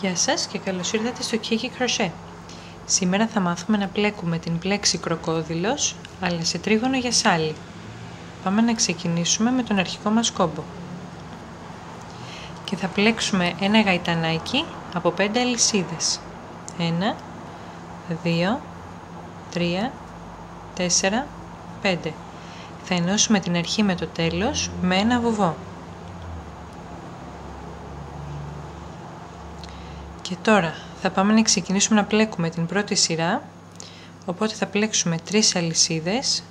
Γεια σας και καλώς ήρθατε στο Kiki Crochet. Σήμερα θα μάθουμε να πλέκουμε την πλέξη κροκόδιλος, αλλά σε τρίγωνο για σάλι. Πάμε να ξεκινήσουμε με τον αρχικό μας κόμπο. Και θα πλέξουμε ένα γαϊτανάκι από 5 αλυσίδες. 1, 2, 3, 4, 5. Θα ενώσουμε την αρχή με το τέλος με ένα βουβό. Και τώρα θα πάμε να ξεκινήσουμε να πλέκουμε την πρώτη σειρά, οπότε θα πλέξουμε 3 αλυσίδες.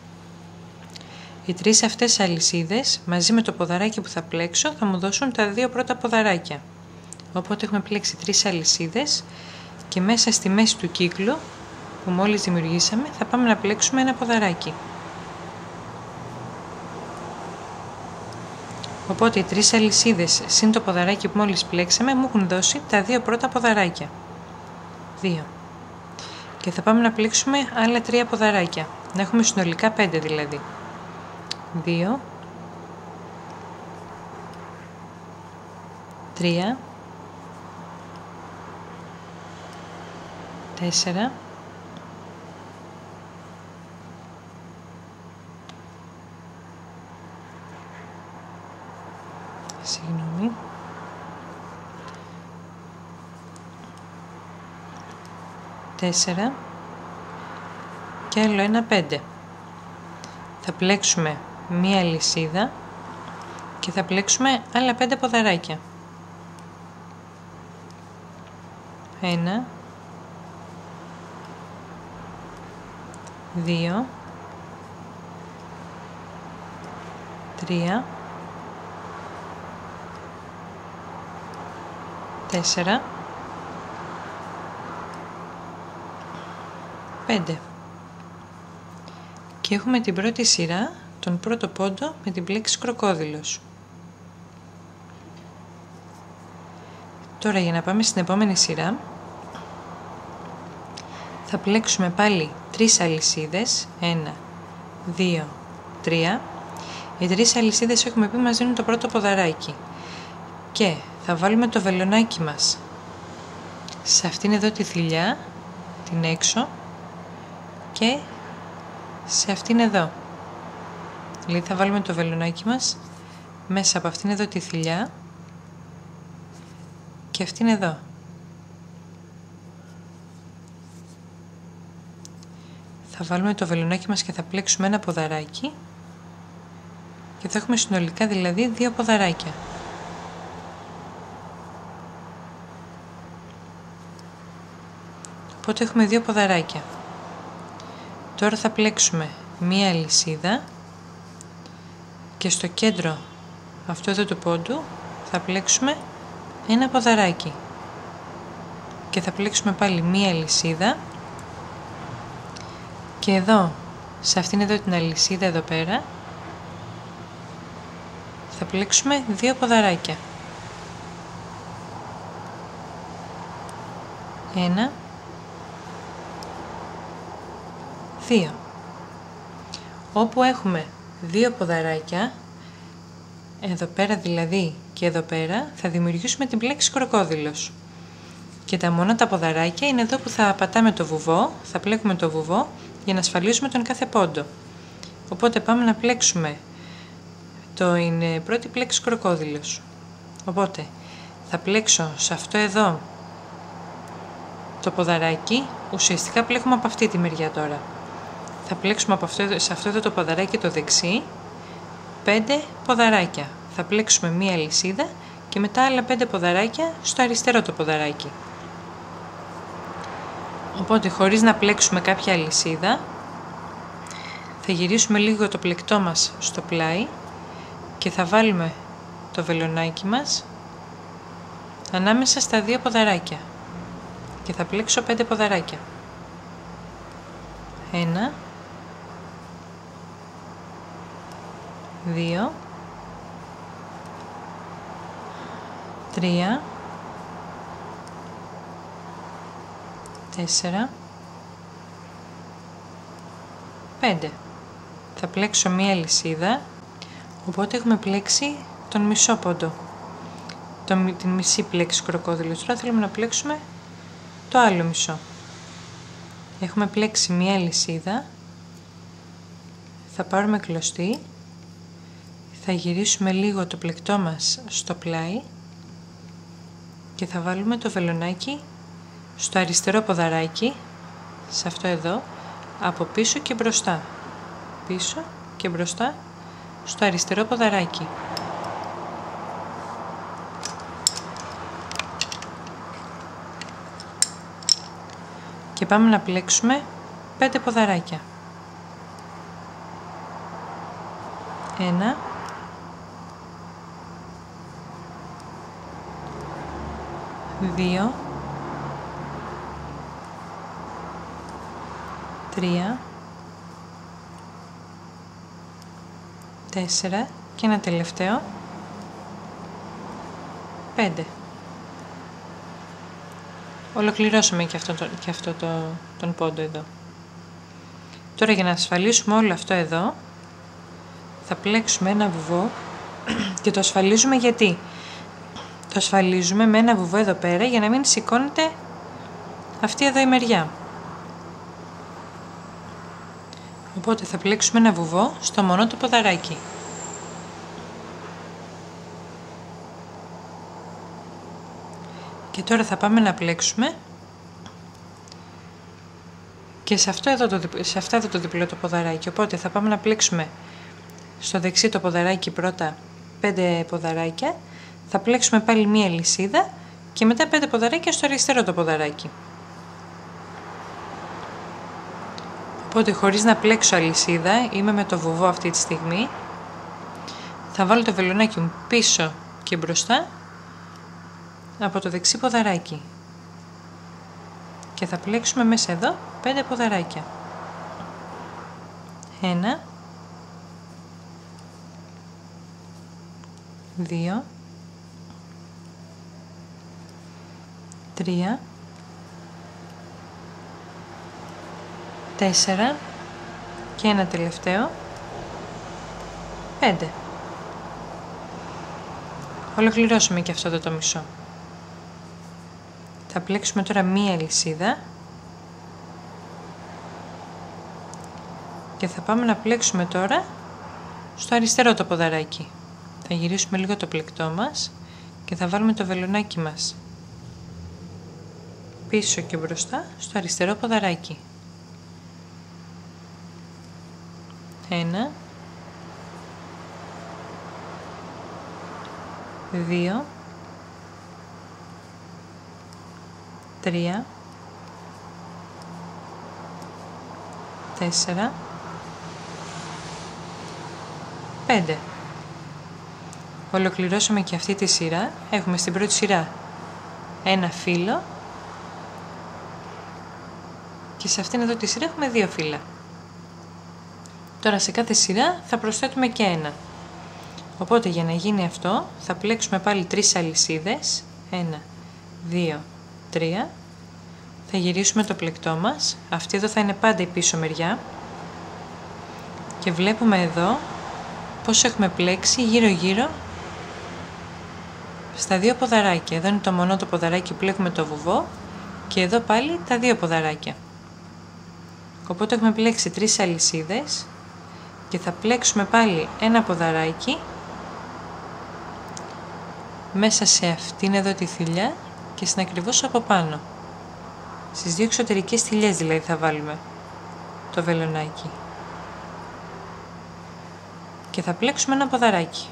Οι 3 αυτές αλυσίδες μαζί με το ποδαράκι που θα πλέξω θα μου δώσουν τα 2 πρώτα ποδαράκια. Οπότε έχουμε πλέξει 3 αλυσίδες και μέσα στη μέση του κύκλου που μόλις δημιουργήσαμε θα πάμε να πλέξουμε ένα ποδαράκι. Οπότε οι 3 αλυσίδες συν το ποδαράκι που μόλις πλέξαμε μου έχουν δώσει τα 2 πρώτα ποδαράκια. 2. Και θα πάμε να πλέξουμε άλλα 3 ποδαράκια. Να έχουμε συνολικά 5 δηλαδή. 2, 3, 4, 4 και άλλο ένα 5. Θα πλέξουμε μία αλυσίδα και θα πλέξουμε άλλα 5 ποδαράκια. 1, 2, 3, 4, 5. Και έχουμε την πρώτη σειρά, τον πρώτο πόντο με την πλέξη κροκόδιλος. Τώρα για να πάμε στην επόμενη σειρά θα πλέξουμε πάλι 3 αλυσίδες, 1, 2, 3. Οι 3 αλυσίδες έχουμε πει μας δίνουν το πρώτο ποδαράκι και θα βάλουμε το βελονάκι μας σε αυτήν εδώ τη θηλιά, την έξω, και σε αυτήν εδώ. Δηλαδή θα βάλουμε το βελονάκι μας μέσα από αυτήν εδώ τη θηλιά και αυτήν εδώ. Θα βάλουμε το βελονάκι μας και θα πλέξουμε ένα ποδαράκι και θα έχουμε συνολικά δηλαδή 2 ποδαράκια. Οπότε έχουμε 2 ποδαράκια. Τώρα θα πλέξουμε μία αλυσίδα και στο κέντρο αυτού εδώ του πόντου θα πλέξουμε ένα ποδαράκι και θα πλέξουμε πάλι μία αλυσίδα και εδώ σε αυτήν εδώ την αλυσίδα εδώ πέρα θα πλέξουμε 2 ποδαράκια. 1, 2. Όπου έχουμε 2 ποδαράκια, εδώ πέρα δηλαδή και εδώ πέρα, θα δημιουργήσουμε την πλέξη κροκόδιλος. Και τα μόνα τα ποδαράκια είναι εδώ που θα πατάμε το βουβό, θα πλέκουμε το βουβό για να ασφαλίσουμε τον κάθε πόντο. Οπότε πάμε να πλέξουμε την πρώτη πλέξη κροκόδιλος. Οπότε θα πλέξω σε αυτό εδώ το ποδαράκι, ουσιαστικά πλέκουμε από αυτή τη μεριά τώρα. Θα πλέξουμε σε αυτό εδώ το ποδαράκι το δεξί 5 ποδαράκια. Θα πλέξουμε μία αλυσίδα και μετά άλλα 5 ποδαράκια στο αριστερό το ποδαράκι. Οπότε χωρίς να πλέξουμε κάποια αλυσίδα θα γυρίσουμε λίγο το πλεκτό μας στο πλάι και θα βάλουμε το βελονάκι μας ανάμεσα στα 2 ποδαράκια και θα πλέξω 5 ποδαράκια. 1, 2, 3, 4, 5. Θα πλέξω μία αλυσίδα, οπότε έχουμε πλέξει τον μισό πόντο. την μισή πλέξη κροκόδιλος. Τώρα θέλουμε να πλέξουμε το άλλο μισό. Έχουμε πλέξει μία αλυσίδα, θα πάρουμε κλωστή, θα γυρίσουμε λίγο το πλεκτό μας στο πλάι και θα βάλουμε το βελονάκι στο αριστερό ποδαράκι, σε αυτό εδώ, από πίσω και μπροστά. Πίσω και μπροστά στο αριστερό ποδαράκι. Και πάμε να πλέξουμε 5 ποδαράκια. 1, 2, 3, 4 και ένα τελευταίο, 5. Ολοκληρώσαμε και αυτό τον πόντο εδώ. Τώρα για να ασφαλίσουμε όλο αυτό εδώ, θα πλέξουμε ένα βουβό και το ασφαλίζουμε γιατί? Το ασφαλίζουμε με ένα βουβό εδώ πέρα για να μην σηκώνεται αυτή εδώ η μεριά. Οπότε θα πλέξουμε ένα βουβό στο μονό το ποδαράκι. Και τώρα θα πάμε να πλέξουμε και σε αυτό εδώ το διπλό το ποδαράκι. Οπότε θα πάμε να πλέξουμε στο δεξί το ποδαράκι πρώτα 5 ποδαράκια, θα πλέξουμε πάλι μία αλυσίδα και μετά 5 ποδαράκια στο αριστερό το ποδαράκι. Οπότε χωρίς να πλέξω αλυσίδα, είμαι με το βουβό αυτή τη στιγμή, θα βάλω το βελονάκι μου πίσω και μπροστά από το δεξί ποδαράκι και θα πλέξουμε μέσα εδώ 5 ποδαράκια. 1, 2, 3, 4 και ένα τελευταίο, 5. Ολοκληρώσουμε και αυτό εδώ το μισό. Θα πλέξουμε τώρα μία αλυσίδα και θα πάμε να πλέξουμε τώρα στο αριστερό το ποδαράκι. Θα γυρίσουμε λίγο το πλεκτό μας και θα βάλουμε το βελονάκι μας πίσω και μπροστά στο αριστερό ποδαράκι. 1, 2, 3, 4, 5. Ολοκληρώσαμε και αυτή τη σειρά. Έχουμε στην πρώτη σειρά ένα φύλλο και σε αυτήν εδώ τη σειρά έχουμε 2 φύλλα. Τώρα σε κάθε σειρά θα προσθέτουμε και ένα. Οπότε για να γίνει αυτό θα πλέξουμε πάλι 3 αλυσίδες. 1, 2, 3. Θα γυρίσουμε το πλεκτό μας. Αυτή εδώ θα είναι πάντα η πίσω μεριά. Και βλέπουμε εδώ πώς έχουμε πλέξει γύρω γύρω στα 2 ποδαράκια. Εδώ είναι το μονό το ποδαράκι που πλέκουμε το βουβό και εδώ πάλι τα 2 ποδαράκια. Οπότε έχουμε πλέξει 3 αλυσίδες και θα πλέξουμε πάλι ένα ποδαράκι μέσα σε αυτήν εδώ τη θηλιά και στην ακριβώς από πάνω. Στις 2 εξωτερικές θηλιές δηλαδή θα βάλουμε το βελονάκι. Και θα πλέξουμε ένα ποδαράκι.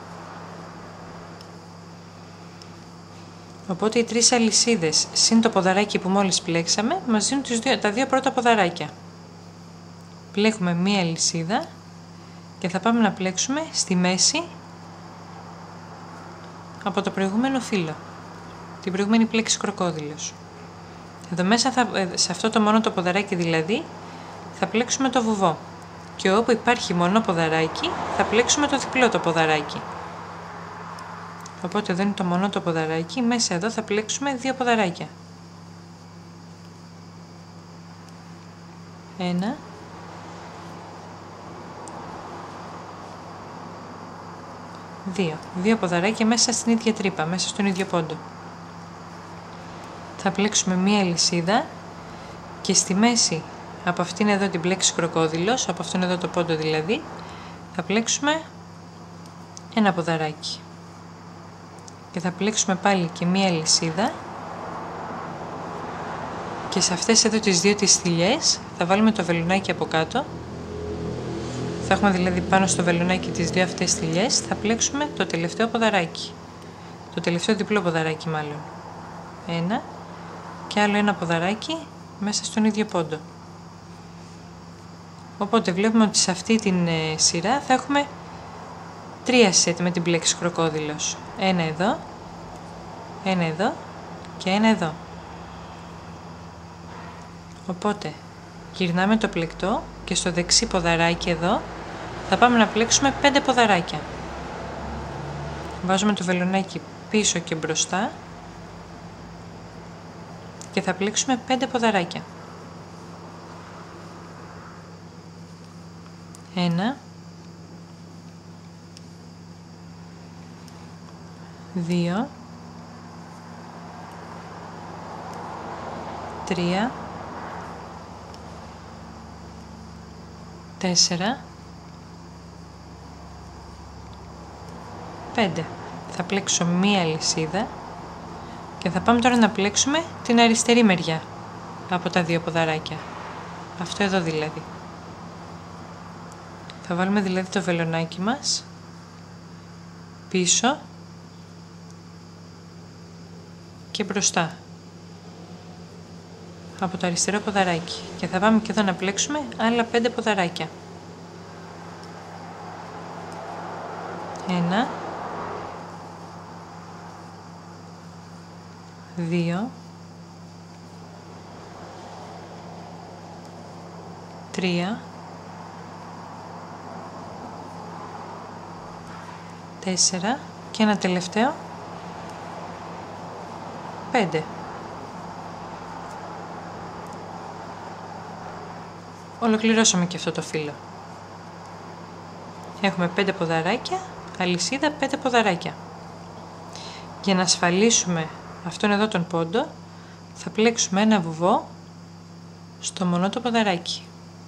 Οπότε οι 3 αλυσίδες συν το ποδαράκι που μόλις πλέξαμε μας δίνουν τα 2 πρώτα ποδαράκια. Πλέκουμε μία αλυσίδα και θα πάμε να πλέξουμε στη μέση από το προηγούμενο φύλλο, την προηγούμενη πλέξη κροκόδιλος. Εδώ μέσα σε αυτό το μόνο το ποδαράκι δηλαδή θα πλέξουμε το βουβό και όπου υπάρχει μόνο ποδαράκι θα πλέξουμε το διπλό το ποδαράκι. Οπότε εδώ είναι το μόνο το ποδαράκι, μέσα εδώ θα πλέξουμε 2 ποδαράκια. 1, 2, 2 ποδαράκια μέσα στην ίδια τρύπα, μέσα στον ίδιο πόντο. Θα πλέξουμε μία αλυσίδα και στη μέση από αυτήν εδώ την πλέξη κροκόδιλος, από αυτόν εδώ το πόντο δηλαδή, θα πλέξουμε ένα ποδαράκι. Και θα πλέξουμε πάλι και μία αλυσίδα και σε αυτές εδώ τις δύο τις θηλιές θα βάλουμε το βελονάκι από κάτω. Θα έχουμε δηλαδή πάνω στο βελονάκι τις δύο αυτές θηλιές, θα πλέξουμε το τελευταίο ποδαράκι. Το τελευταίο διπλό ποδαράκι μάλλον. Ένα και άλλο ένα ποδαράκι μέσα στον ίδιο πόντο. Οπότε βλέπουμε ότι σε αυτή την σειρά θα έχουμε 3 σετ με την πλέξη κροκόδιλος. Ένα εδώ και ένα εδώ. Οπότε γυρνάμε το πλεκτό και στο δεξί ποδαράκι εδώ θα πάμε να πλέξουμε 5 ποδαράκια. Βάζουμε το βελονάκι πίσω και μπροστά και θα πλέξουμε 5 ποδαράκια. 1, 2, 3, 4, 5. Θα πλέξω μία αλυσίδα και θα πάμε τώρα να πλέξουμε την αριστερή μεριά από τα δύο ποδαράκια. Αυτό εδώ δηλαδή. Θα βάλουμε δηλαδή το βελονάκι μας πίσω και μπροστά από το αριστερό ποδαράκι και θα πάμε και εδώ να πλέξουμε άλλα 5 ποδαράκια. 1, 2, 3, 4 και ένα τελευταίο 5. Ολοκληρώσαμε και αυτό το φύλλο. Έχουμε 5 ποδαράκια, αλυσίδα 5 ποδαράκια. Για να ασφαλίσουμε αυτόν εδώ τον πόντο θα πλέξουμε ένα βουβό στο μονό το ποδαράκι.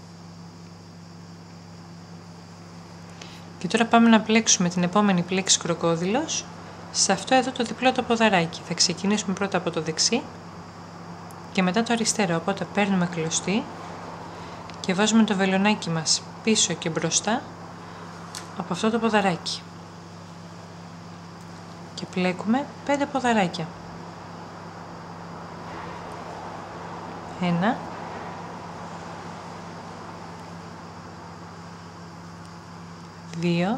Και τώρα πάμε να πλέξουμε την επόμενη πλέξη κροκόδιλος σε αυτό εδώ το διπλό το ποδαράκι. Θα ξεκινήσουμε πρώτα από το δεξί και μετά το αριστερό, οπότε παίρνουμε κλωστή και βάζουμε το βελονάκι μας πίσω και μπροστά από αυτό το ποδαράκι. Και πλέκουμε 5 ποδαράκια. 1, 2,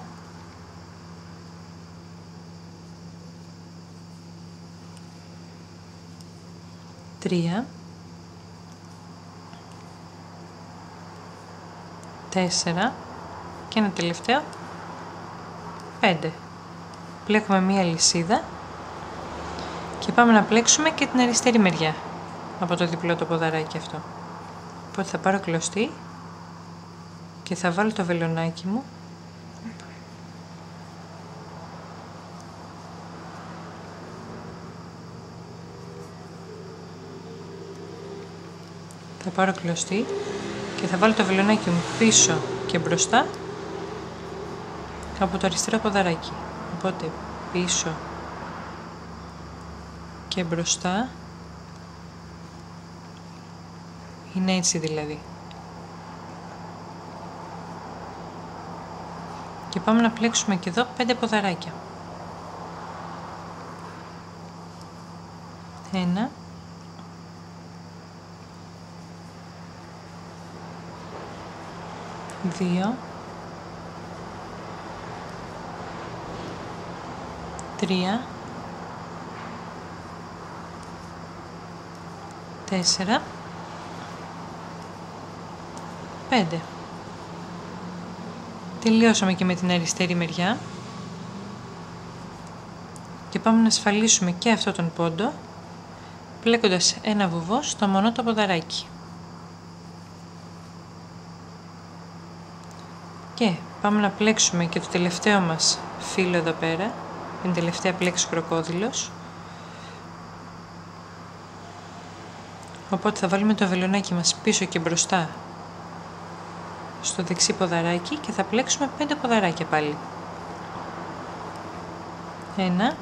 3, 4 και ένα τελευταίο 5. Πλέκουμε μία αλυσίδα και πάμε να πλέξουμε και την αριστερή μεριά από το διπλό το ποδαράκι αυτό. Οπότε θα πάρω κλωστή και θα βάλω το βελονάκι μου και θα βάλω το βελονάκι μου πίσω και μπροστά από το αριστερό ποδαράκι. Οπότε πίσω και μπροστά είναι έτσι δηλαδή. Και πάμε να πλέξουμε και εδώ 5 ποδαράκια. 1, 2, 3, 4, 5. Τελειώσαμε και με την αριστερή μεριά και πάμε να ασφαλίσουμε και αυτό τον πόντο πλέκοντας ένα βουβό στο μονό το ποδαράκι. Και πάμε να πλέξουμε και το τελευταίο μας φύλλο εδώ πέρα, την τελευταία πλέξη κροκόδιλος. Οπότε θα βάλουμε το βελονάκι μας πίσω και μπροστά στο δεξί ποδαράκι και θα πλέξουμε 5 ποδαράκια πάλι. 1,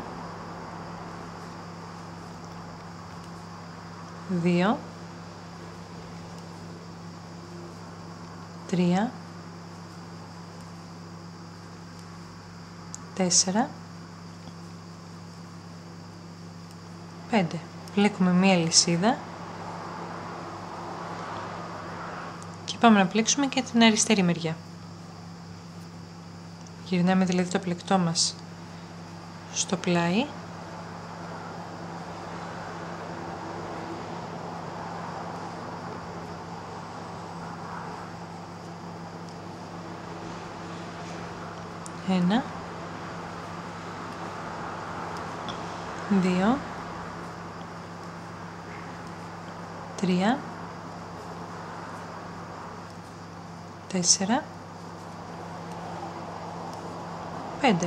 2, 3, 4, 5. Πλέκουμε μία λυσίδα και πάμε να πλέξουμε και την αριστερή μεριά. Γυρνάμε δηλαδή το πλεκτό μας στο πλάι . Ένα, 2, 3, 4, 5.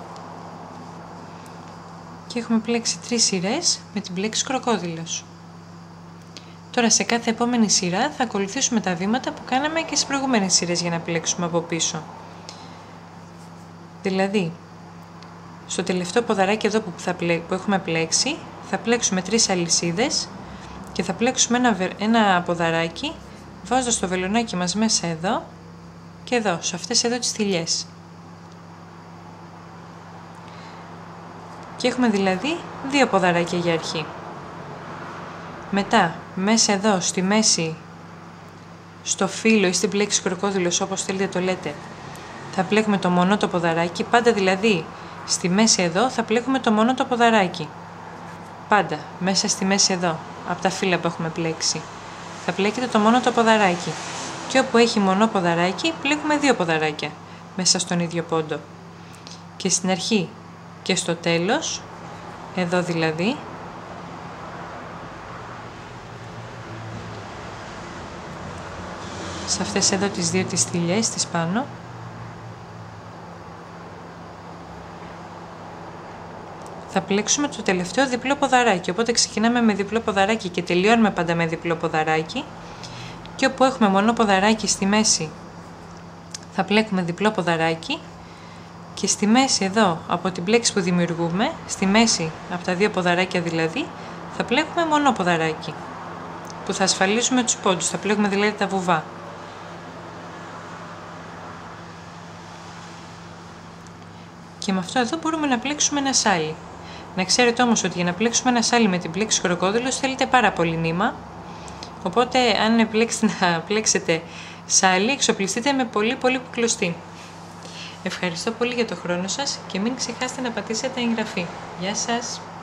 Και έχουμε πλέξει 3 σειρές με την πλέξη κροκόδιλος. Τώρα σε κάθε επόμενη σειρά θα ακολουθήσουμε τα βήματα που κάναμε και στις προηγούμενες σειρές για να πλέξουμε από πίσω. Δηλαδή, στο τελευταίο ποδαράκι εδώ που έχουμε πλέξει, θα πλέξουμε 3 αλυσίδες και θα πλέξουμε ένα ποδαράκι βάζοντας το βελονάκι μας μέσα εδώ και εδώ, σε αυτές εδώ τις θηλιές. Και έχουμε δηλαδή 2 ποδαράκια για αρχή. Μετά, μέσα εδώ, στη μέση, στο φύλλο ή στην πλέξη κροκόδιλος, όπως θέλετε το λέτε, θα πλέκουμε το μονό το ποδαράκι, πάντα δηλαδή στη μέση εδώ θα πλέκουμε το μονό το ποδαράκι. Πάντα, μέσα στη μέση εδώ, από τα φύλλα που έχουμε πλέξει. Θα πλέκετε το μόνο το ποδαράκι. Και όπου έχει μονό ποδαράκι, πλέκουμε 2 ποδαράκια, μέσα στον ίδιο πόντο. Και στην αρχή και στο τέλος, εδώ δηλαδή, σε αυτές εδώ τις 2 τις θηλιές, τις πάνω, θα πλέξουμε το τελευταίο διπλό ποδαράκι. Οπότε ξεκινάμε με διπλό ποδαράκι και τελειώνουμε πάντα με διπλό ποδαράκι. Και όπου έχουμε μονό ποδαράκι στη μέση, θα πλέκουμε διπλό ποδαράκι. Και στη μέση εδώ, από την πλέξη που δημιουργούμε, στη μέση από τα 2 ποδαράκια δηλαδή, θα πλέκουμε μονό ποδαράκι, που θα ασφαλίσουμε τους πόντους, θα πλέκουμε δηλαδή τα βουβά. Και με αυτό εδώ μπορούμε να πλέξουμε ένα σάλι. Να ξέρετε όμως ότι για να πλέξουμε ένα σάλι με την πλέξη κροκόδιλος θέλετε πάρα πολύ νήμα. Οπότε αν επιλέξετε να πλέξετε σάλι, εξοπλιστείτε με πολύ κλωστή. Ευχαριστώ πολύ για το χρόνο σας και μην ξεχάσετε να πατήσετε εγγραφή. Γεια σας!